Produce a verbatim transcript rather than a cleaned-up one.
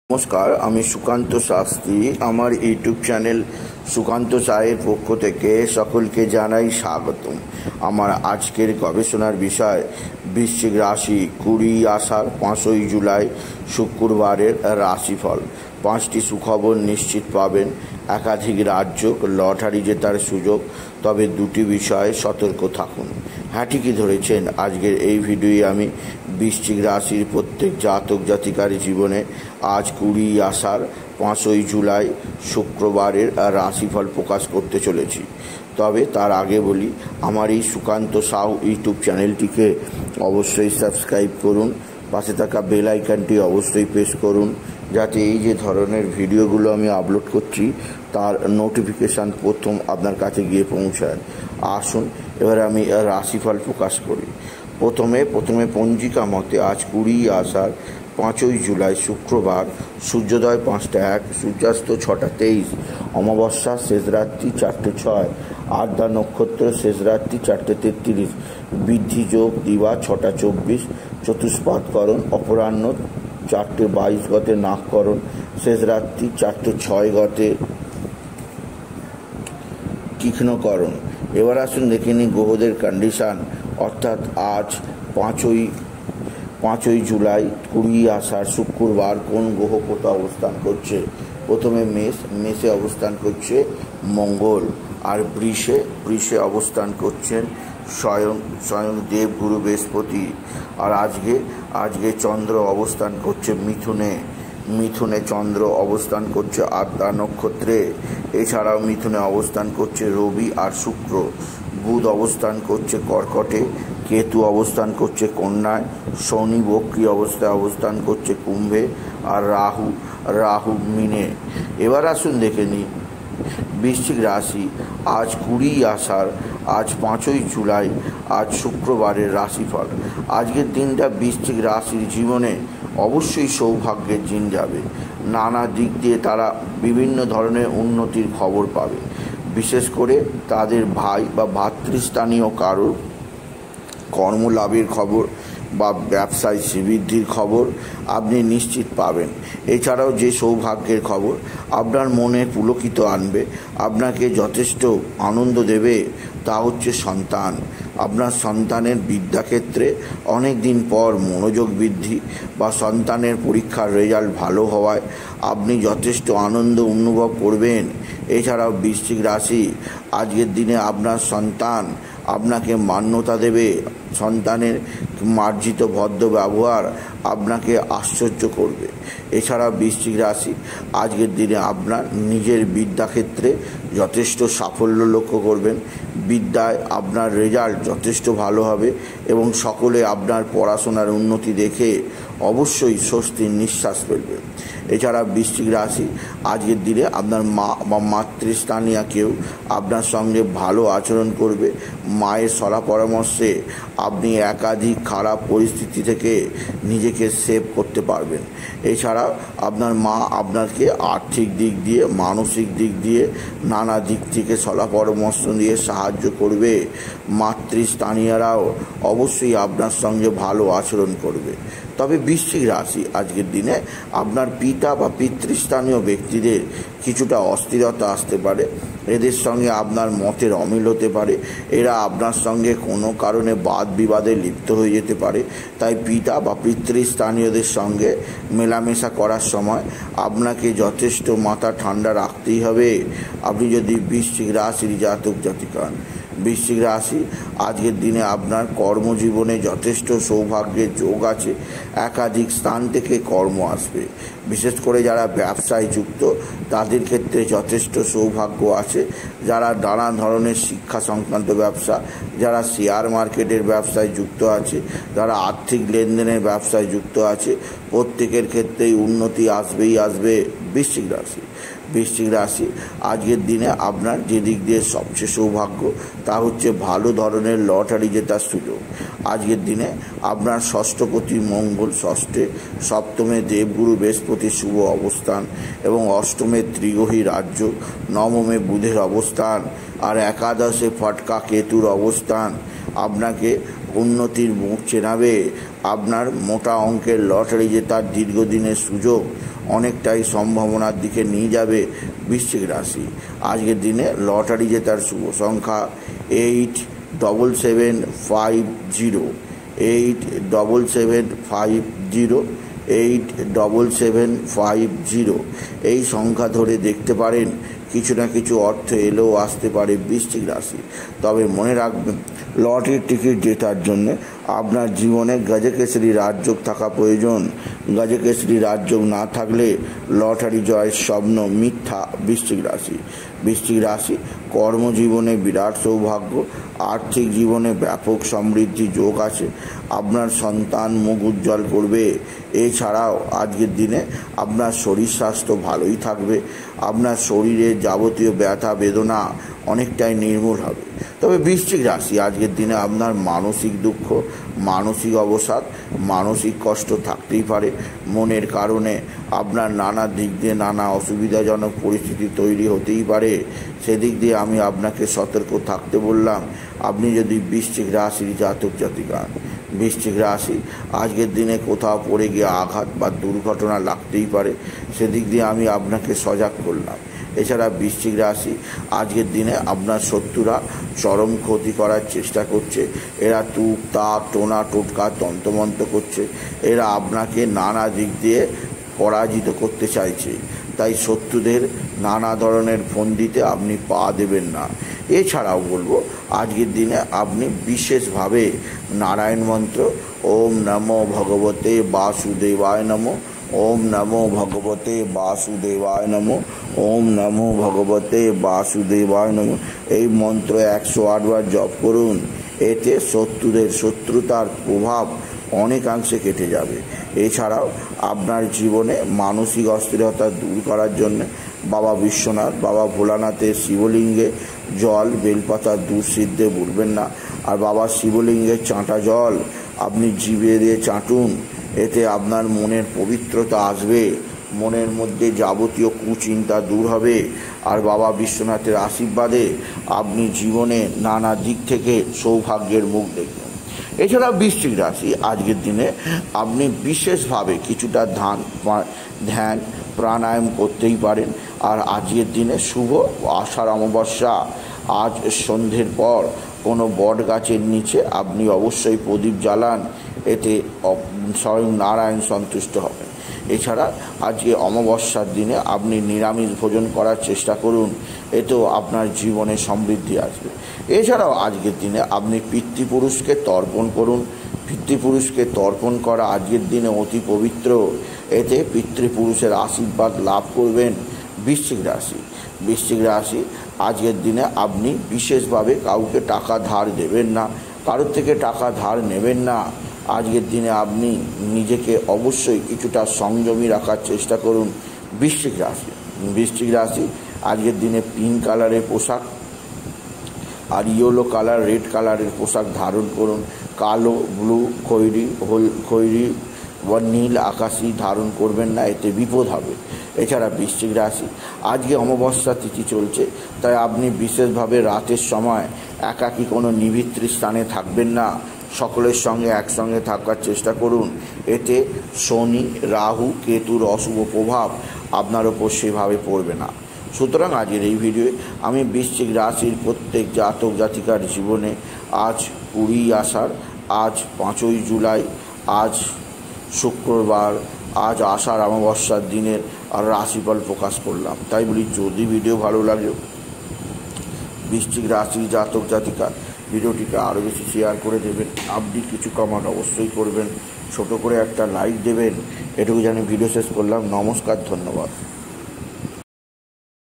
নমস্কার, আমি সুকান্ত শাস্ত্রী। আমার ইউটিউব চ্যানেল সুকান্ত সাহের পক্ষ থেকে সকলকে জানাই স্বাগতম। আমার আজকের গবেষণার বিষয় বৃশ্চিক রাশি কুড়ি আষাঢ় পাঁচই জুলাই শুক্রবারের রাশিফল। পাঁচটি সুখবর নিশ্চিত পাবেন, একাধিক রাজ্য লটারি জেতার সুযোগ, তবে দুটি বিষয়ে সতর্ক থাকুন। হ্যাঁ, ঠিকই ধরেছেন। আজকের এই ভিডিওয়ে আমি বৃশ্চিক রাশির প্রত্যেক জাতক জাতিকার জীবনে আজ কুড়ি আষাঢ় পাঁচই জুলাই শুক্রবারের রাশিফল প্রকাশ করতে চলেছি। তবে তার আগে বলি, আমার এই সুকান্ত সাউ ইউটিউব চ্যানেলটিকে অবশ্যই সাবস্ক্রাইব করুন, পাশে থাকা বেল আইকনটি অবশ্যই প্রেস করুন, যাতে এই যে ধরনের ভিডিওগুলো আমি আপলোড করছি তার নোটিফিকেশান প্রথম আপনার কাছে গিয়ে পৌঁছায়। আসুন এবার আমি রাশিফল প্রকাশ করি। প্রথমে প্রথমে পঞ্জিকা মতে আজ কুড়ি আষাঢ় পাঁচই জুলাই শুক্রবার, সূর্যোদয় পাঁচটা এক, সূর্যাস্ত ছটা তেইশ, অমাবস্যা শেষ রাত্রি চারটে ছয়, আদ্রা নক্ষত্র শেষ রাত্রি চারটে তেত্রিশ, বৃদ্ধি যোগ দিবা ছটা চব্বিশ, চতুষ্পাদকরণ অপরাহ্ন চারটে বাইশ গতে নাককরণ, শেষ রাত্রি চারটে ছয় গতে তীক্ষ্ণকরণ। এবার আসুন দেখে নিই গ্রহদের কন্ডিশান, অর্থাৎ আজ পাঁচই পাঁচই জুলাই কুড়ি আষাঢ় শুক্রবার কোন গ্রহ কোথাও অবস্থান করছে। প্রথমে মেষ, মেষে অবস্থান করছে মঙ্গল, আর বৃষে বৃষে অবস্থান করছেন স্বয়ং স্বয়ং দেবগুরু বৃহস্পতি। আর আজকে আজকে চন্দ্র অবস্থান করছে মিথুনে, মিথুনে চন্দ্র অবস্থান করছে আদ্রা নক্ষত্রে। এছাড়াও মিথুনে অবস্থান করছে রবি আর শুক্র। বুধ অবস্থান করছে কর্কটে, কেতু অবস্থান করছে কন্যায়, শনি বক্রী অবস্থায় অবস্থান করছে কুম্ভে, আর রাহু রাহু মিনে। এবার আসুন দেখে নিই বৃশ্চিক রাশি আজ কুড়ি আষাঢ় আজ পাঁচই জুলাই আজ শুক্রবারের রাশিফল। আজকের দিনটা বৃশ্চিক রাশির জীবনে অবশ্যই সৌভাগ্যের দিন যাবে। নানা দিক দিয়ে তারা বিভিন্ন ধরনের উন্নতির খবর পাবে। বিশেষ করে তাদের ভাই বা ভাতৃস্থানীয় কারোর কর্মলাভের খবর বা ব্যবসায় শ্রীবৃদ্ধির খবর আপনি নিশ্চিত পাবেন। এছাড়াও যে সৌভাগ্যের খবর আপনার মনে পুলকিত আনবে, আপনাকে যথেষ্ট আনন্দ দেবে, তা হচ্ছে সন্তান। আপনার সন্তানের বিদ্যাক্ষেত্রে অনেক দিন পর মনোযোগ বৃদ্ধি বা সন্তানের পরীক্ষার রেজাল্ট ভালো হওয়ায় আপনি যথেষ্ট আনন্দ অনুভব করবেন। এছাড়াও বৃশ্চিক রাশি আজকের দিনে আপনার সন্তান আপনাকে মান্যতা দেবে। সন্তানের মার্জিত ভদ্র ব্যবহার আপনাকে আশ্চর্য করবে। এছাড়া বৃশ্চিক রাশি আজকের দিনে আপনার নিজের বিদ্যাক্ষেত্রে যথেষ্ট সাফল্য লক্ষ্য করবেন। বিদ্যায় আপনার রেজাল্ট যথেষ্ট ভালো হবে এবং সকলে আপনার পড়াশোনার উন্নতি দেখে অবশ্যই স্বস্তির নিঃশ্বাস ফেলবে। এছাড়া বৃশ্চিক রাশি আজকের দিনে আপনার মা বা মাতৃস্থানীয় কেউ আপনার সঙ্গে ভালো আচরণ করবে। মায়ের সলা পরামর্শে আপনি একাধিক খারাপ পরিস্থিতি থেকে নিজেকে সেভ করতে পারবেন। এছাড়া আপনার মা আপনাকে আর্থিক দিক দিয়ে, মানসিক দিক দিয়ে, নানা দিক থেকে সলা পরামর্শ দিয়ে সাহায্য করবে। মাতৃস্থানীয়রাও অবশ্যই আপনার সঙ্গে ভালো আচরণ করবে। তবে বৃশ্চিক রাশি আজকের দিনে আপনার পিতা বা পিতৃস্থানীয় ব্যক্তিদের কিছুটা অস্থিরতা আসতে পারে। এদের সঙ্গে আপনার মতের অমিল হতে পারে। এরা আপনার সঙ্গে কোনো কারণে বাদ বিবাদে লিপ্ত হয়ে যেতে পারে। তাই পিতা বা পিতৃস্থানীয়দের সঙ্গে মেলামেশা করার সময় আপনাকে যথেষ্ট মাথা ঠান্ডা রাখতেই হবে, আপনি যদি বৃশ্চিক রাশির জাতক জাতিকা হন। বৃশ্চিক রাশি আজকের দিনে আপনার কর্মজীবনে যথেষ্ট সৌভাগ্যের যোগ আছে। একাধিক স্থান থেকে কর্ম আসবে। বিশেষ করে যারা ব্যবসায় যুক্ত তাদের ক্ষেত্রে যথেষ্ট সৌভাগ্য আছে। যারা নানা ধরনের শিক্ষা সংক্রান্ত ব্যবসা, যারা শেয়ার মার্কেটের ব্যবসায় যুক্ত আছে, যারা আর্থিক লেনদেনের ব্যবসায় যুক্ত আছে, প্রত্যেকের ক্ষেত্রেই উন্নতি আসবেই আসবে। বৃশ্চিক রাশি বৃশ্চিক রাশি আজকের দিনে আপনার যে দিক দিয়ে সবচেয়ে সৌভাগ্য তা হচ্ছে ভালো ধরনের লটারি জেতার সুযোগ। আজকের দিনে আপনার ষষ্ঠপতি মঙ্গল ষষ্ঠে, সপ্তমে দেবগুরু বৃহস্পতির শুভ অবস্থান এবং অষ্টমে ত্রিগ্রহী রাজ্য, নবমে বুধের অবস্থান আর একাদশে ফটকা কেতুর অবস্থান আপনাকে উন্নতির মুখ চেনাবে। আপনার মোটা অঙ্কের লটারি জেতার দীর্ঘদিনের সুযোগ অনেকটাই সম্ভাবনার দিকে নিয়ে যাবে বৃশ্চিক রাশি। আজকের দিনে লটারি জেতার শুভ সংখ্যা eight double seven five zero eight double seven five zero eight double seven five zero এই সংখ্যা ধরে দেখতে পারেন, কিছু না কিছু অর্থ এলেও আসতে পারে বৃশ্চিক রাশি। তবে মনে রাখবেন, লটারির টিকিট জেতার জন্য আপনার জীবনে গজকেশরী রাজযোগ থাকা প্রয়োজন। গজকেশরী রাজযোগ না থাকলে লটারি জয়ের স্বপ্ন মিথ্যা বৃশ্চিক রাশি। বৃশ্চিক রাশি কর্মজীবনে বিরাট সৌভাগ্য, আর্থিক জীবনে ব্যাপক সমৃদ্ধি যোগ আছে। আপনার সন্তান মুখ উজ্জ্বল করবে। এছাড়াও আজকের দিনে আপনার শরীর স্বাস্থ্য ভালোই থাকবে। আপনার শরীরে যাবতীয় ব্যথা বেদনা অনেকটাই নির্মূল হবে। তবে বৃশ্চিক রাশি আজকের দিনে আপনার মানসিক দুঃখ, মানসিক অবসাদ, মানসিক কষ্ট থাকতেই পারে। মনের কারণে আপনার নানা দিক দিয়ে নানা অসুবিধাজনক পরিস্থিতি তৈরি হতেই পারে। সেদিক দিয়ে আমি আপনাকে সতর্ক থাকতে বললাম। আপনি যদি বৃশ্চিক রাশির জাতক জাতিকা, বৃশ্চিক রাশি আজকের দিনে কোথাও পড়ে গিয়ে আঘাত বা দুর্ঘটনা লাগতেই পারে, সেদিক দিয়ে আমি আপনাকে সজাগ করলাম। এছাড়া বৃশ্চিক রাশি আজকের দিনে আপনার শত্রুরা চরম ক্ষতি করার চেষ্টা করছে। এরা তুক তাক টোনা টোটকা তন্ত্রমন্ত্র করছে। এরা আপনাকে নানা দিক দিয়ে পরাজিত করতে চাইছে। তাই শত্রুদের নানা ধরনের ফন্দিতে আপনি পা দেবেন না। এছাড়াও বলবো, আজকের দিনে আপনি বিশেষভাবে নারায়ণ মন্ত্র ওম নমো ভগবতে বাসুদেবায় নমো, ওম নমো ভগবতে বাসুদেবায় নমো, ওম নমো ভগবতে বাসুদেবায় নমো এই মন্ত্র একশো আটবার জপ করুন। এতে শত্রুদের শত্রুতার প্রভাব অনেকাংশে কেটে যাবে। এছাড়াও আপনার জীবনে মানসিক অস্থিরতা দূর করার জন্য বাবা বিশ্বনাথ, বাবা ভোলানাথের শিবলিঙ্গে জল বেলপাতা দুধ সিদ্ধে ভুলবেন না। আর বাবা শিবলিঙ্গের চাঁটা জল আপনি জিভে দিয়ে চাটুন। এতে আপনার মনের পবিত্রতা আসবে, মনের মধ্যে যাবতীয় কুচিন্তা দূর হবে। আর বাবা বিশ্বনাথের আশীর্বাদে আপনি জীবনে নানা দিক থেকে সৌভাগ্যের মুখ দেখবেন। এছাড়া বৃশ্চিক রাশি আজকের দিনে আপনি বিশেষভাবে কিছুটা ধ্যান ধ্যান প্রাণায়াম করতেই পারেন। আর আজকের দিনে শুভ আষাঢ় অমাবস্যা, আজ সন্ধ্যের পর কোনো বট গাছের নিচে আপনি অবশ্যই প্রদীপ জ্বালান। এতে স্বয়ং নারায়ণ সন্তুষ্ট হবেন। এছাড়া আজকে অমাবস্যার দিনে আপনি নিরামিষ ভোজন করার চেষ্টা করুন। এতেও আপনার জীবনে সমৃদ্ধি আসবে। এছাড়াও আজকের দিনে আপনি পিতৃপুরুষকে তর্পণ করুন। পিতৃপুরুষকে তর্পণ করা আজকের দিনে অতি পবিত্র। এতে পিতৃপুরুষের আশীর্বাদ লাভ করবেন বৃশ্চিক রাশি। বৃশ্চিক রাশি আজকের দিনে আপনি বিশেষভাবে কাউকে টাকা ধার দেবেন না, কারোর থেকে টাকা ধার নেবেন না। আজকের দিনে আপনি নিজেকে অবশ্যই কিছুটা সংযমী রাখার চেষ্টা করুন বৃশ্চিক রাশি। বৃশ্চিক রাশি আজকের দিনে পিঙ্ক কালারের পোশাক আর ইয়েলো কালার, রেড কালারের পোশাক ধারণ করুন। কালো, ব্লু, খয়েরি, হোল খয়েরি বা নীল আকাশি ধারণ করবেন না, এতে বিপদ হবে। এছাড়া বৃশ্চিক রাশি আজকে অমাবস্যা তিথি চলছে, তাই আপনি বিশেষভাবে রাতের সময় একাকী কোনো নিভৃত স্থানে থাকবেন না। সকলের সঙ্গে একসঙ্গে থাকার চেষ্টা করুন। এতে শনি, রাহু, কেতুর অশুভ প্রভাব আপনার ওপর সেভাবে পড়বে না। সুতরাং আজকের এই ভিডিওয়ে আমি বৃশ্চিক রাশির প্রত্যেক জাতক জাতিকার জীবনে আজ কুড়ি আষাঢ়, আজ পাঁচই জুলাই, আজ শুক্রবার, আজ আষাঢ় অমাবস্যার দিনের আর রাশিফল প্রকাশ করলাম। তাই বলি, যদি ভিডিও ভালো লাগে বৃশ্চিক রাশির জাতক জাতিকা ভিডিওটিকে আরও বেশি শেয়ার করে দেবেন। আপনি কিছু কমেন্ট অবশ্যই করবেন, ছোট করে একটা লাইক দেবেন। এটুকু জানি ভিডিও শেষ করলাম। নমস্কার, ধন্যবাদ।